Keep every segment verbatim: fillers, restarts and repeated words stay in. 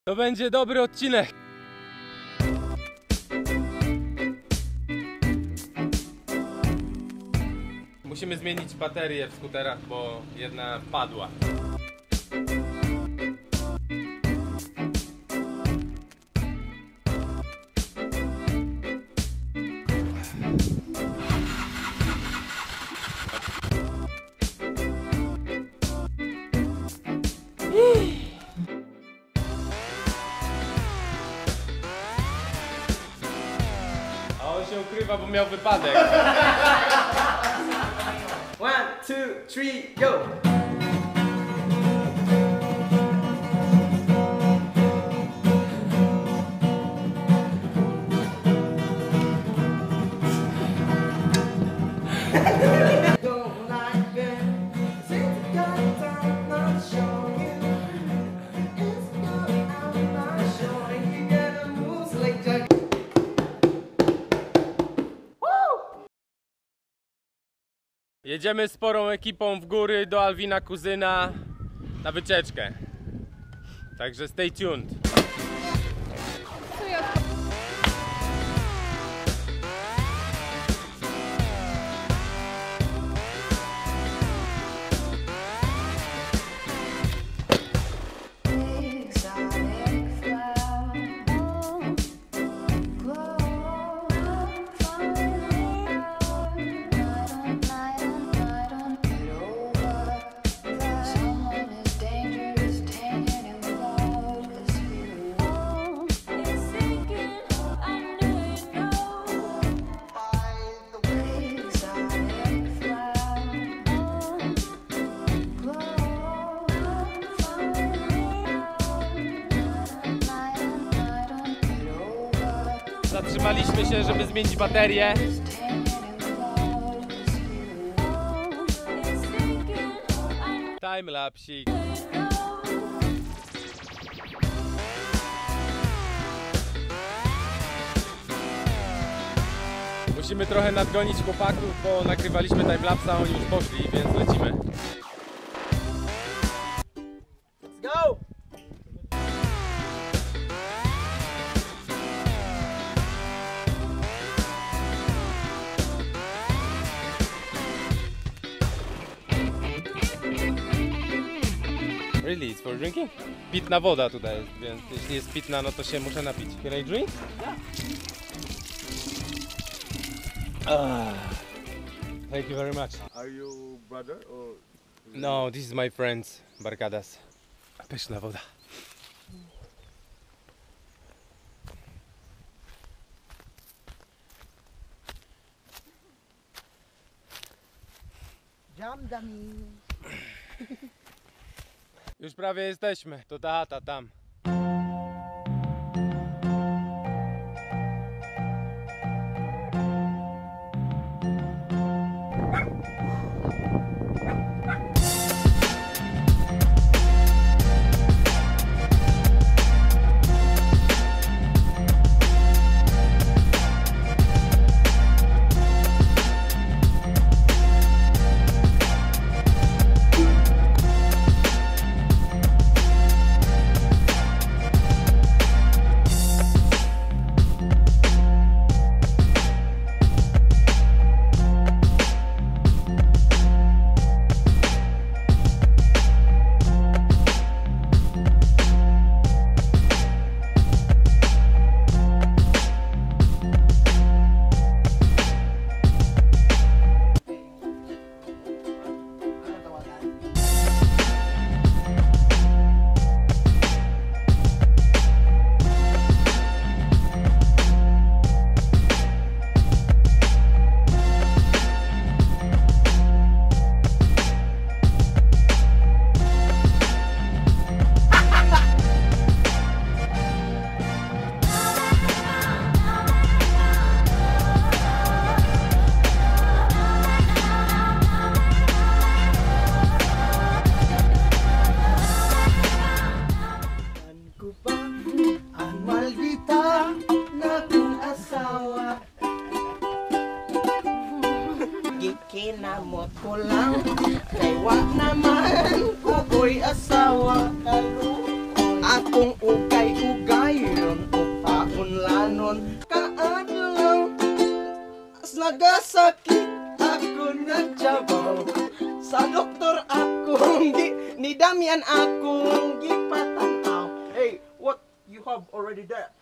To będzie dobry odcinek. Musimy zmienić baterię w skuterach, bo jedna padła. A on się ukrywa, bo miał wypadek. One, two, three, go! Jedziemy sporą ekipą w góry do Alwina kuzyna na wycieczkę. Także stay tuned. Zatrzymaliśmy się, żeby zmienić baterię. Timelapsik. Musimy trochę nadgonić chłopaków, bo nagrywaliśmy timelapsa, oni już poszli, więc lecimy. Let's go! Really, it's for drinking? Pitna woda tutaj jest, więc jeśli jest pitna, no to się muszę napić. Can I drink? Yeah. Ah, thank you very much. Are you brother or? No, this is my friends, Barcadas. Pyszna woda. Jam dummy. Już prawie jesteśmy, to ta chata tam. Kinamot ko lang kay wag naman kukoy asawa. Akong ukay ugayon upaunlanon kaadlaw nagasakit ako nagjabaw sa doktor akong gi ni Damian akong gipatanaw. Hey, what you have already there?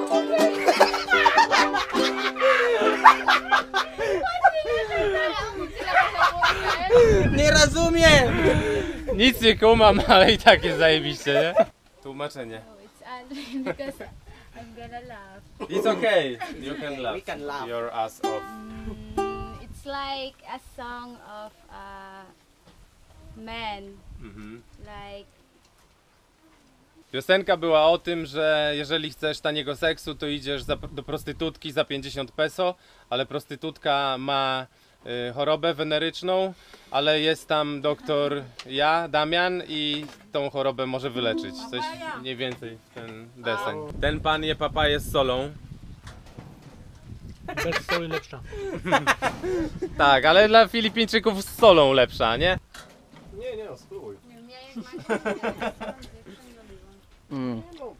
Nie rozumiem! Nic nie kumam, ale i tak jest zajebiście, nie? Tłumaczenie. Oh, it's Aldrin because I'm gonna laugh. It's okay. You can laugh. We can laugh. Your ass off. Mm, it's like a song of a man, Mhm. like Piosenka była o tym, że jeżeli chcesz taniego seksu, to idziesz za, do prostytutki za pięćdziesiąt peso, ale prostytutka ma y, chorobę weneryczną, ale jest tam doktor ja, Damian, i tą chorobę może wyleczyć. Coś mniej więcej w ten deseń. Ten pan je papaję z solą. Bez soli lepsza. Tak, ale dla Filipińczyków z solą lepsza, nie? Nie, nie, no, spróbuj. Mm.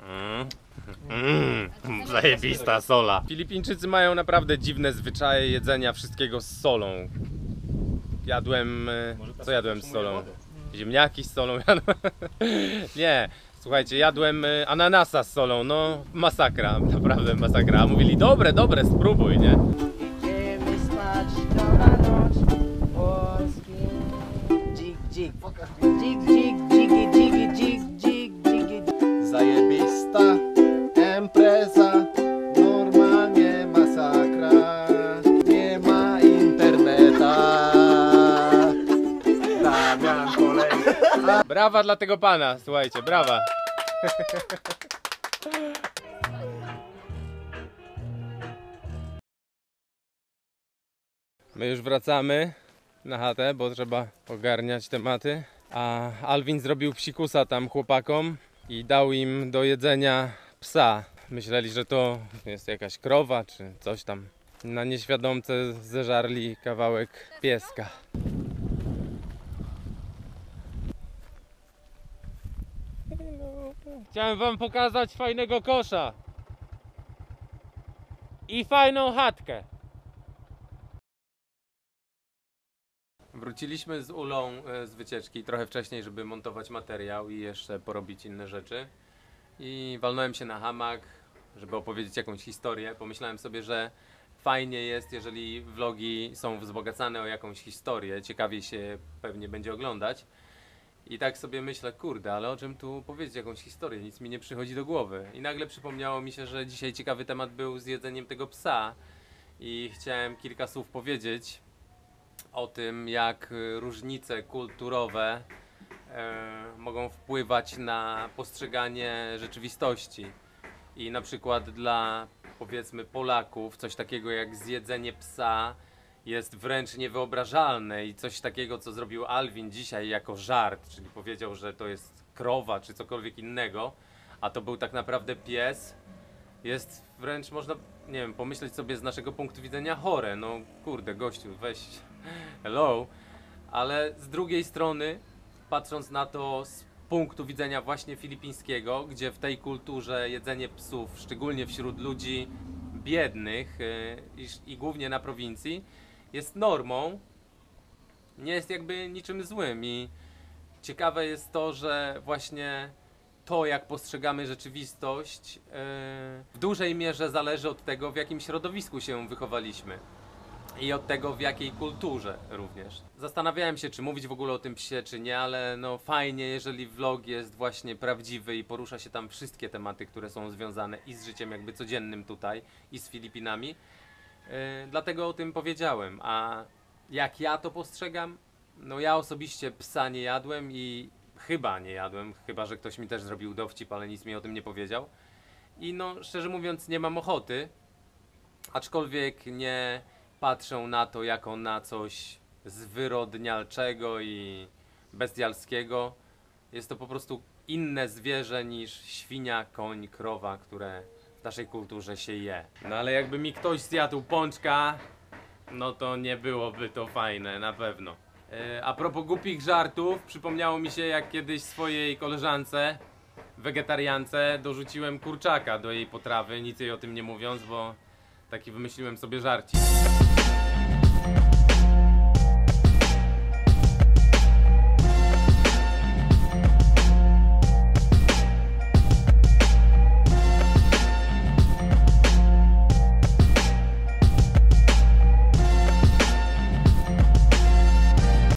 Mm, zajebista sola. Filipińczycy mają naprawdę dziwne zwyczaje jedzenia wszystkiego z solą. Jadłem... e, Co jadłem z solą? Ziemniaki z solą jadłem. Nie, słuchajcie, jadłem e, ananasa z solą, no masakra, naprawdę masakra. A mówili, dobre, dobre, spróbuj, nie? Idziemy spać do na noc polski. Dzik, dzik, dzik, dzik, dziki, dziki, dzik, dzik, dziki. Zajebista impreza, normalnie masakra, nie ma interneta. Damian kolej. Brawa dla tego pana, słuchajcie, brawa. My już wracamy na chatę, bo trzeba ogarniać tematy. A Alvin zrobił psikusa tam chłopakom i dał im do jedzenia psa. Myśleli, że to jest jakaś krowa czy coś tam. Na nieświadomce zeżarli kawałek pieska. Chciałem wam pokazać fajnego kosza i fajną chatkę. Wróciliśmy z Ulą e, z wycieczki trochę wcześniej, żeby montować materiał i jeszcze porobić inne rzeczy. I walnąłem się na hamak, żeby opowiedzieć jakąś historię. Pomyślałem sobie, że fajnie jest, jeżeli vlogi są wzbogacane o jakąś historię. Ciekawie się pewnie będzie oglądać. I tak sobie myślę, kurde, ale o czym tu powiedzieć jakąś historię? Nic mi nie przychodzi do głowy. I nagle przypomniało mi się, że dzisiaj ciekawy temat był z jedzeniem tego psa. I chciałem kilka słów powiedzieć o tym, jak różnice kulturowe e, mogą wpływać na postrzeganie rzeczywistości. I na przykład dla, powiedzmy, Polaków coś takiego jak zjedzenie psa jest wręcz niewyobrażalne i coś takiego, co zrobił Alvin dzisiaj jako żart, czyli powiedział, że to jest krowa czy cokolwiek innego, a to był tak naprawdę pies, jest wręcz, można, nie wiem, pomyśleć sobie z naszego punktu widzenia chore. No kurde, gościu, weź, hello. Ale z drugiej strony, patrząc na to z punktu widzenia właśnie filipińskiego, gdzie w tej kulturze jedzenie psów, szczególnie wśród ludzi biednych yy, i, i głównie na prowincji, jest normą, nie jest jakby niczym złym. I ciekawe jest to, że właśnie to, jak postrzegamy rzeczywistość, yy, w dużej mierze zależy od tego, w jakim środowisku się wychowaliśmy i od tego, w jakiej kulturze również. Zastanawiałem się, czy mówić w ogóle o tym psie, czy nie, ale no fajnie, jeżeli vlog jest właśnie prawdziwy i porusza się tam wszystkie tematy, które są związane i z życiem jakby codziennym tutaj, i z Filipinami. Yy, dlatego o tym powiedziałem. A jak ja to postrzegam? No ja osobiście psa nie jadłem i chyba nie jadłem, chyba że ktoś mi też zrobił dowcip, ale nic mi o tym nie powiedział. I no szczerze mówiąc nie mam ochoty, aczkolwiek nie patrzę na to jako na coś zwyrodnialczego i bestialskiego. Jest to po prostu inne zwierzę niż świnia, koń, krowa, które w naszej kulturze się je. No ale jakby mi ktoś zjadł pączka, no to nie byłoby to fajne, na pewno. E, a propos głupich żartów, przypomniało mi się, jak kiedyś swojej koleżance wegetariance dorzuciłem kurczaka do jej potrawy, nic jej o tym nie mówiąc, bo taki wymyśliłem sobie żarcik.